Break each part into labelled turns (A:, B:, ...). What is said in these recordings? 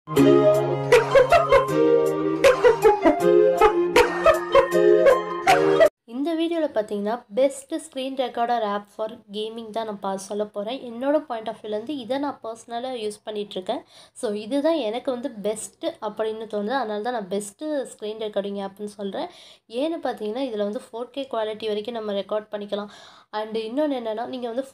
A: இந்த வீடியோவில் பார்த்தீங்கன்னா best screen recorder app for gaming தான் நான் சொல்ல போகிறேன். என்னோட பாயிண்ட் ஆஃப் வியூலேருந்து இதை நான் பர்சனலாக யூஸ் பண்ணிகிட்ருக்கேன். ஸோ இதுதான் எனக்கு வந்து பெஸ்ட்டு அப்படின்னு தோணுது. அதனால தான் நான் பெஸ்ட்டு ஸ்க்ரீன் ரெக்கார்டிங் ஆப்னு சொல்கிறேன். ஏன்னு பார்த்தீங்கன்னா இதில் வந்து 4K குவாலிட்டி வரைக்கும் நம்ம ரெக்கார்ட் பண்ணிக்கலாம். அண்டு இன்னொன்று என்னென்னா, நீங்கள் வந்து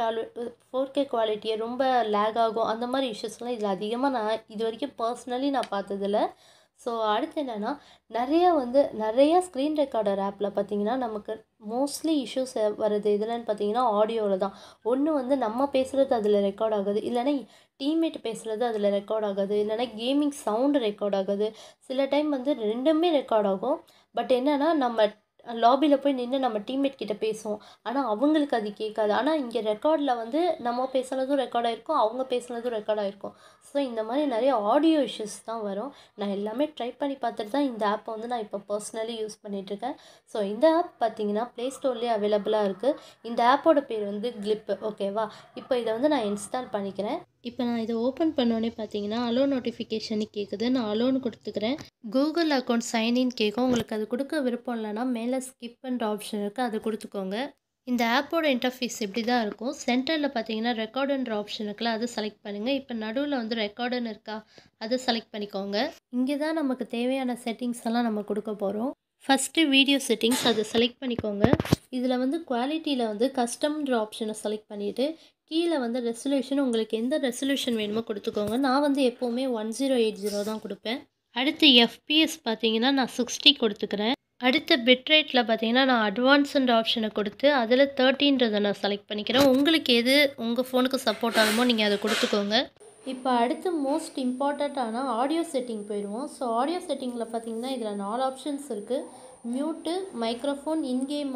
A: 4K குவாலிட்டியை ரொம்ப லேக் ஆகும் அந்த மாதிரி இஷ்யூஸ்லாம் இதில் அதிகமாக நான் இது வரைக்கும் பர்சனலி நான் பார்த்ததில்ல. ஸோ அடுத்து என்னென்னா, நிறையா ஸ்க்ரீன் ரெக்கார்டர் ஆப்பில் பார்த்தீங்கன்னா நமக்கு மோஸ்ட்லி இஷ்யூஸ் வருது எதுலன்னு பார்த்தீங்கன்னா ஆடியோவில் தான். ஒன்று வந்து நம்ம பேசுகிறது அதில் ரெக்கார்ட் ஆகுது, இல்லைன்னா டீம்மேட் பேசுகிறது அதில் ரெக்கார்ட் ஆகுது, இல்லைன்னா கேமிங் சவுண்டு ரெக்கார்ட் ஆகுது. சில டைம் வந்து ரெண்டுமே ரெக்கார்ட் ஆகும். பட் என்னென்னா, நம்ம லாபியில் போய் நின்று நம்ம டீம்மேட் கிட்ட பேசுவோம், ஆனால் அவங்களுக்கு அது கேட்காது. ஆனால் இங்கே ரெக்கார்டில் வந்து நம்ம பேசுனதும் ரெக்கார்ட் ஆகிருக்கும், அவங்க பேசுனதும் ரெக்கார்ட் ஆகிருக்கும். ஸோ இந்த மாதிரி நிறைய ஆடியோ இஷ்யூஸ் தான் வரும். நான் எல்லாமே ட்ரை பண்ணி பார்த்துட்டு தான் இந்த ஆப்பை வந்து நான் இப்போ பர்சனலி யூஸ் பண்ணிகிட்ருக்கேன். ஸோ இந்த ஆப் பார்த்தீங்கன்னா ப்ளே ஸ்டோர்லேயே அவைலபிளாக இருக்குது. இந்த ஆப்போட பேர் வந்து கிளிப்பு. ஓகேவா? இப்போ இதை வந்து நான் இன்ஸ்டால் பண்ணிக்கிறேன். இப்போ நான் இதை ஓப்பன் பண்ணோன்னே பார்த்தீங்கன்னா அலோ நோட்டிஃபிகேஷன் கேட்குது. நான் அலோன்னு கொடுத்துக்கிறேன். கூகுள் அக்கௌண்ட் சைன்இன் கேட்கும். உங்களுக்கு அது கொடுக்க விருப்பம் இல்லைன்னா மேலே ஸ்கிப் பண்ணுற ஆப்ஷன் இருக்குது, அதை கொடுத்துக்கோங்க. இந்த ஆப்போட இன்டர்ஃபேஸ் இப்படி தான் இருக்கும். சென்டரில் பார்த்தீங்கன்னா ரெக்கார்டுன்ற ஆப்ஷன் இருக்குல்ல, அதை செலக்ட் பண்ணுங்கள். இப்போ நடுவில் வந்து ரெக்கார்டுன்னு இருக்கா, அதை செலக்ட் பண்ணிக்கோங்க. இங்கே தான் நமக்கு தேவையான செட்டிங்ஸ் எல்லாம் நம்ம கொடுக்க போகிறோம். ஃபஸ்ட்டு வீடியோ செட்டிங்ஸ் அதை செலக்ட் பண்ணிக்கோங்க. இதில் வந்து குவாலிட்டியில் வந்து கஸ்டம்ன்ற ஆப்ஷனை செலக்ட் பண்ணிவிட்டு கீழே வந்து ரெசல்யூஷன் உங்களுக்கு எந்த ரெசல்யூஷன் வேணுமோ கொடுத்துக்கோங்க. நான் வந்து எப்போவுமே 1080 தான் கொடுப்பேன். அடுத்து FPS பார்த்தீங்கன்னா நான் 60 கொடுத்துக்கிறேன். அடுத்த பிட்ரேட்டில் பார்த்தீங்கன்னா நான் அட்வான்ஸ்ன்ற ஆப்ஷனை கொடுத்து அதில் 30ன்றதை நான் செலக்ட் பண்ணிக்கிறேன். உங்களுக்கு எது உங்கள் ஃபோனுக்கு சப்போர்ட் ஆகுமோ நீங்கள் அதை கொடுத்துக்கோங்க. இப்போ அடுத்து மோஸ்ட் இம்பார்ட்டண்ட்டான ஆடியோ செட்டிங் போயிடுவோம். ஸோ ஆடியோ செட்டிங்கில் பார்த்தீங்கன்னா இதில் 4 ஆப்ஷன்ஸ் இருக்குது. Mute, microphone, in game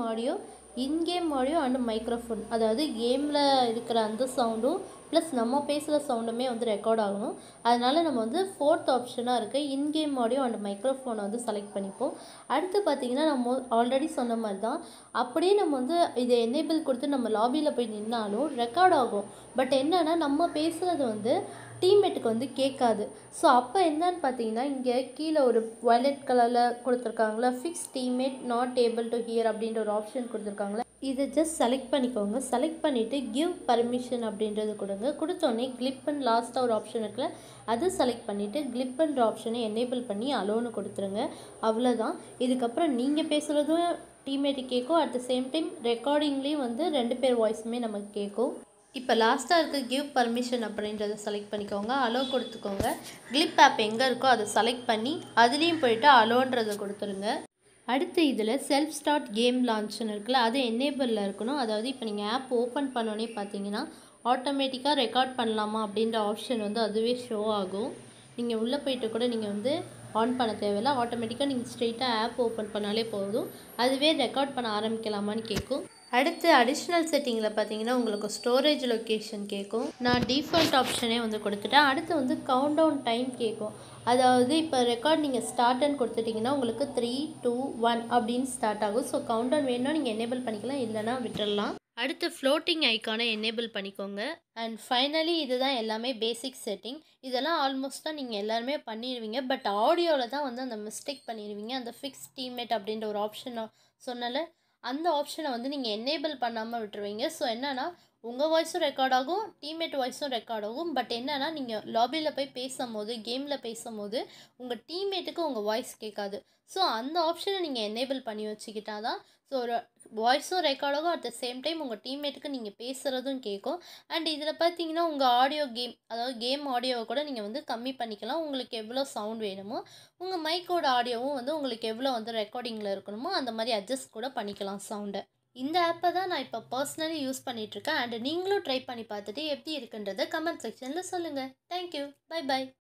A: audio and microphone. அதாவது கேமில் இருக்கிற அந்த சவுண்டும் ப்ளஸ் நம்ம பேசுகிற சவுண்டுமே வந்து ரெக்கார்ட் ஆகணும். அதனால் நம்ம வந்து 4th ஆப்ஷனாக இருக்குது இன்கேம் ஆடியோ அண்ட் மைக்ரோஃபோனை வந்து செலக்ட் பண்ணிப்போம். அடுத்து பார்த்திங்கன்னா நம்ம ஆல்ரெடி சொன்ன மாதிரி தான், அப்படியே நம்ம வந்து இதை எனேபிள் கொடுத்து நம்ம லாபியில் போய் நின்னாலும் ரெக்கார்ட் ஆகும். பட் என்னென்னா நம்ம பேசுகிறது வந்து டீம்மேட்டுக்கு வந்து கேட்காது. ஸோ அப்போ என்னன்னு பார்த்தீங்கன்னா இங்கே கீழே ஒரு வயலட் கலரில் கொடுத்துருக்காங்களா, fix teammate not able to hear அப்படின்ற ஒரு ஆப்ஷன் கொடுத்துருக்காங்களா, இதை ஜஸ்ட் செலக்ட் பண்ணிக்கோங்க. செலக்ட் பண்ணிவிட்டு கிவ் பர்மிஷன் அப்படின்றது கொடுங்க. கொடுத்தோடனே கிளிப்புன்னு லாஸ்ட்டாக ஒரு ஆப்ஷன் இருக்குல்ல, அதை செலக்ட் பண்ணிவிட்டு கிளிப்புன்ற ஆப்ஷனை எனேபிள் பண்ணி அலோன்னு கொடுத்துருங்க. அவ்வளோதான். இதுக்கப்புறம் நீங்கள் பேசுகிறதும் டீம்மேட்டு கேட்கும். அட் த சேம் டைம் ரெக்கார்டிங்லேயும் வந்து 2 பேர் வாய்ஸுமே நமக்கு கேட்கும். இப்போ லாஸ்ட்டாக இருக்க கிவ் பர்மிஷன் அப்படின்றத செலக்ட் பண்ணிக்கோங்க. அலோ கொடுத்துக்கோங்க. கிளிப் ஆப் எங்கே இருக்கோ அதை செலக்ட் பண்ணி அதுலேயும் போய்ட்டு அலோன்றதை கொடுத்துருங்க. அடுத்து இதில் செல்ஃப் ஸ்டார்ட் கேம் லான்ச்சுன்னு இருக்குல்ல, அது எனேபிளில் இருக்கணும். அதாவது இப்போ நீங்கள் ஆப் ஓப்பன் பண்ணோன்னே பார்த்தீங்கன்னா ஆட்டோமேட்டிக்காக ரெக்கார்ட் பண்ணலாமா அப்படின்ற ஆப்ஷன் வந்து அதுவே ஷோ ஆகும். நீங்கள் உள்ளே போய்ட்டு கூட நீங்கள் வந்து ஆன் பண்ண தேவையில்லை. ஆட்டோமேட்டிக்காக நீங்கள் ஸ்ட்ரெயிட்டாக ஆப் ஓப்பன் பண்ணாலே போதும். அதுவே ரெக்கார்ட் பண்ண ஆரம்பிக்கலாமான்னு கேட்கும். அடுத்து அடிஷ்னல் செட்டிங்கில் பார்த்தீங்கன்னா உங்களுக்கு ஸ்டோரேஜ் லொக்கேஷன் கேட்கும். நான் டிஃபால்ட் ஆப்ஷனே வந்து கொடுத்துட்டேன். அடுத்து வந்து கவுண்ட் டவுன் டைம் கேட்கும். அதாவது இப்போ ரெக்கார்ட் நீங்கள் ஸ்டார்ட்னு கொடுத்துட்டிங்கன்னா உங்களுக்கு 3, 2, 1 அப்படின்னு ஸ்டார்ட் ஆகும். ஸோ கவுண்ட் டவுன் வேணும்னா நீங்கள் எனேபிள் பண்ணிக்கலாம், இல்லைனா விட்டுடலாம். அடுத்து ஃப்ளோட்டிங் ஐக்கானை எனேபிள் பண்ணிக்கோங்க. அண்ட் ஃபைனலி இதுதான் எல்லாமே பேசிக் செட்டிங். இதெல்லாம் ஆல்மோஸ்ட்டாக நீங்கள் எல்லாருமே பண்ணிடுவீங்க. பட் ஆடியோவில் தான் வந்து அந்த மிஸ்டேக் பண்ணிடுவீங்க. அந்த ஃபிக்ஸ் டீம்மேட் அப்படின்ற ஒரு ஆப்ஷன் சொன்னால அந்த ஆப்ஷனை வந்து நீங்கள் எனேபிள் பண்ணாமல் விட்டுருவீங்க. ஸோ என்னென்னா உங்கள் வாய்ஸும் ரெக்கார்ட் ஆகும், டீம்மேட் வாய்ஸும் ரெக்கார்ட் ஆகும். பட் என்னென்னா நீங்கள் லாபியில் போய் பேசும்போது கேமில் பேசும்போது உங்கள் டீம்மேட்டுக்கு உங்கள் வாய்ஸ் கேட்காது. ஸோ அந்த ஆப்ஷனை நீங்கள் எனேபிள் பண்ணி வச்சுக்கிட்டா தான் ஸோ ஒரு வாய்ஸும் ரெக்கார்ட் ஆகும். அட் த சேம் டைம் உங்கள் டீம்மேட்டுக்கு நீங்கள் பேசுகிறதும் கேட்கும். அண்ட் இதில் பார்த்தீங்கன்னா உங்கள் ஆடியோ அதாவது கேம் ஆடியோவை கூட நீங்கள் வந்து கம்மி பண்ணிக்கலாம். உங்களுக்கு எவ்வளோ சவுண்ட் வேணுமோ உங்கள் மைக்கோட ஆடியோவும் வந்து உங்களுக்கு எவ்வளோ வந்து ரெக்கார்டிங்கில் இருக்கணுமோ அந்த மாதிரி அட்ஜஸ்ட் கூட பண்ணிக்கலாம் சவுண்டை. இந்த ஆப்பை தான் நான் இப்போ பர்சனலி யூஸ் பண்ணிகிட்ருக்கேன். அண்ட் நீங்களும் ட்ரை பண்ணி பார்த்துட்டு எப்படி இருக்குன்றதை கமெண்ட் செக்ஷனில் சொல்லுங்கள். தேங்க்யூ. பை.